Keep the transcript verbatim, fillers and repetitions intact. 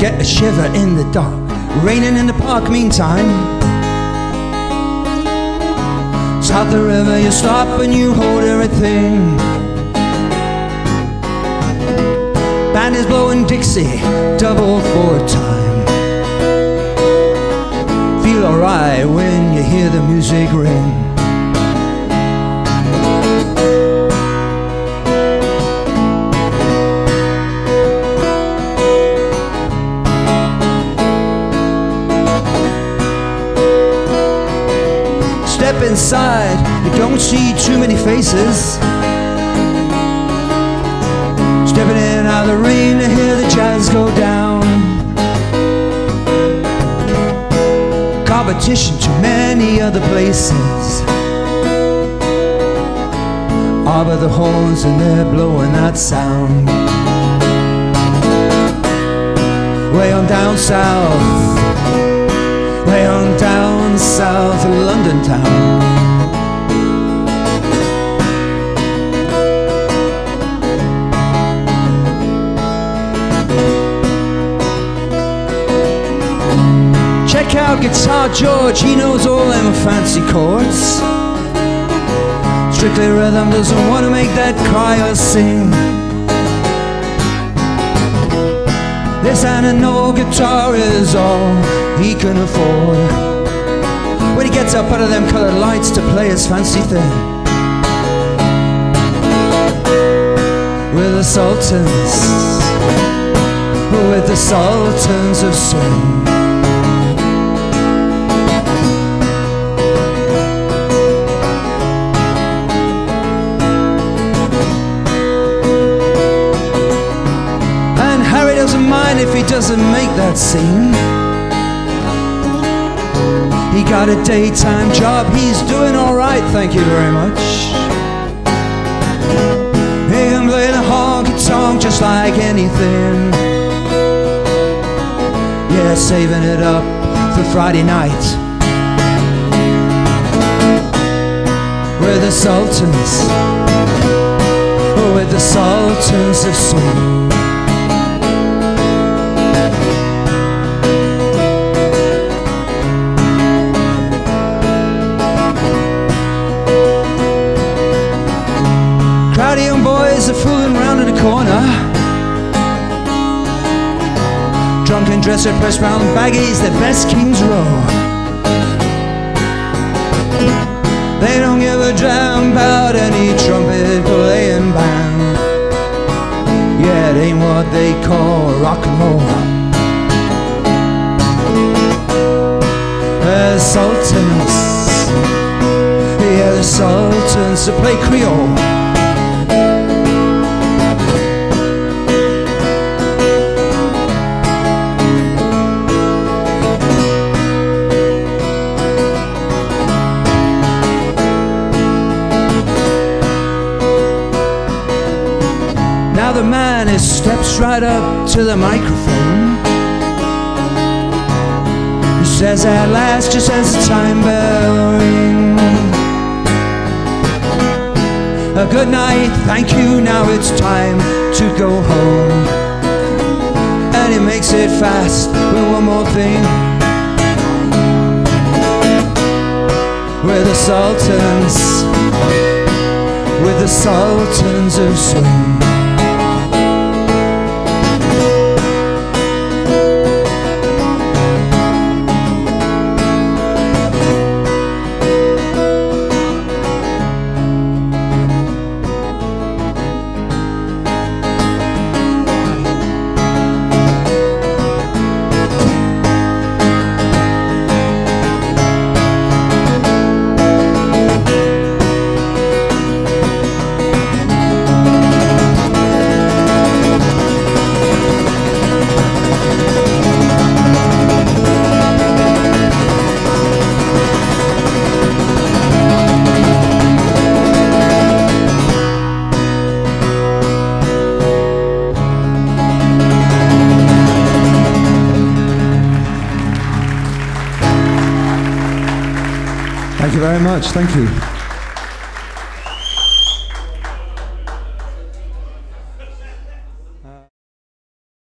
get a shiver in the dark. Raining in the park meantime. South the river, you stop and you hold everything. Band is blowing Dixie, double four time. Feel alright when you hear the music ring. Step inside, you don't see too many faces. Stepping in out of the rain to hear the jazz go down. Competition to many other places. Arbor the horns and they're blowing that sound. Way on down south, way on down south of London town. Check out Guitar George, he knows all them fancy chords. Strictly rhythm, doesn't want to make that cry or sing. This analog guitar is all he can afford. When he gets up out of them colored lights to play his fancy thing. With the Sultans, with the Sultans of Swing. If he doesn't make that scene, he got a daytime job, he's doing alright, thank you very much. He can play the honky-tonk just like anything. Yeah, saving it up for Friday night. We're the Sultans, we're the Sultans of Swing. Crowdy young boys are fooling round in a corner. Drunken dresser, pressed round baggies, their best King's Row. They don't give a damn about any trumpet playing band. Yeah, it ain't what they call rock and roll. The Sultans, yeah, the Sultans that play Creole. Now the man is steps right up to the microphone. He says at last, just as the time bell ring, a good night, thank you, now it's time to go home. And he makes it fast with one more thing. We're the Sultans, with the Sultans of Swing. Thank you very much. Thank you.